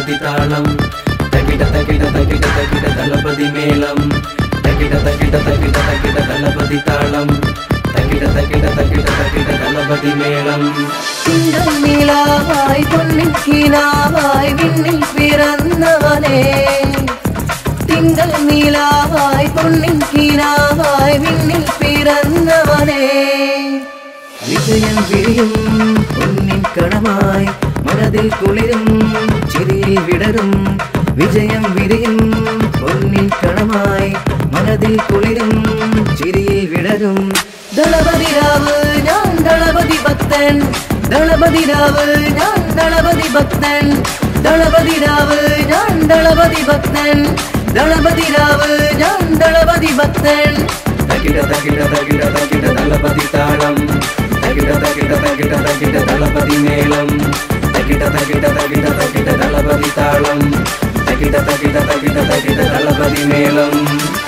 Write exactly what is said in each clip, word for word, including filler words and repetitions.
தளபதி தாளம் தகிட தகிட தகிட தகிட தளபதி மேளம் தகிட தகிட தகிட தகிட தளபதி தாளம் தகிட தகிட தகிட தகிட தளபதி மேளம் திங்கள் நிலாவாய் பொன்னின் கினாவாய் விண்ணில் பிறந்தவனே திங்கள் நிலாவாய் பொன்னின் கினாவாய் விண்ணில் பிறந்தவனே விஜயம் விரியும் பொன்னின் கணமாய் மனதில் குளிரும் சிறியில் விடரும் விஜயம் விரியும் பொன்னின் கணமாய் மனதில் குளிரும் சிறியில் விடரும் தளபதி ராவு நான் தளபதி பக்தன் தளபதி ராவு நான் தளபதி பக்தன் தளபதி ராவு நான் தளபதி பக்தன் தளபதி ராவு நான் தளபதி பக்தன் தகிட தகிட தகிட தகிட தளபதி தாளம் தகிட தகிட தகிட தகிட தளபதி மேளம் தகிட தகிட தகிட தகிட தளபதி தாளம் தகிட தகிட தகிட தகிட தளபதி மேளம்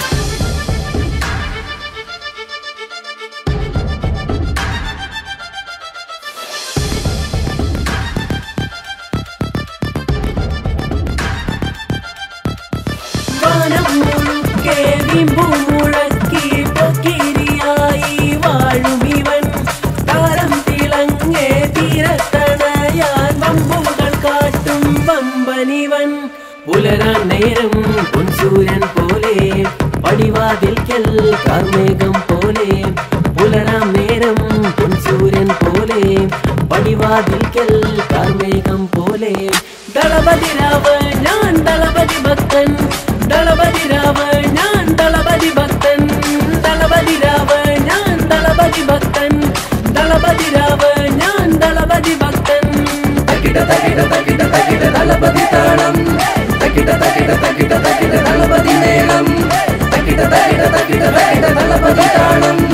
മുഴക്കി പൊക്കിരിയായി വാഴും ഇവൻ താരം തിളങ്ങേ തീരത്തണയാൻ വമ്പുകൾ കാട്ടും വമ്പനിവൻ പുലരാൻ നേരം പൊൻസൂര്യൻ പോലെ പടിവാതിൽക്കൽ കാർമേഘം പോലെ പുലരാൻ നേരം പൊൻസൂര്യൻ പോലെ പടിവാതിൽക്കൽ കാർമേഘം പോലെ ദളപതി രാവ് ഞാൻ ദളപതി ഭക്തൻ ദളപതി രാവ് ഞാൻ ദളപതി ഭക്തൻ ദളപതി രാവ് ഞാൻ ദളപതി ഭക്തൻ ദളപതി രാവ് ഞാൻ ദളപതി ഭക്തൻ തകിട തകിട തകിട തകിട ദളപതി താളം തകിട തകിട തകിട തകിട ദളപതി മേളം തകിട തകിട തകിട തകിട ദളപതി താളം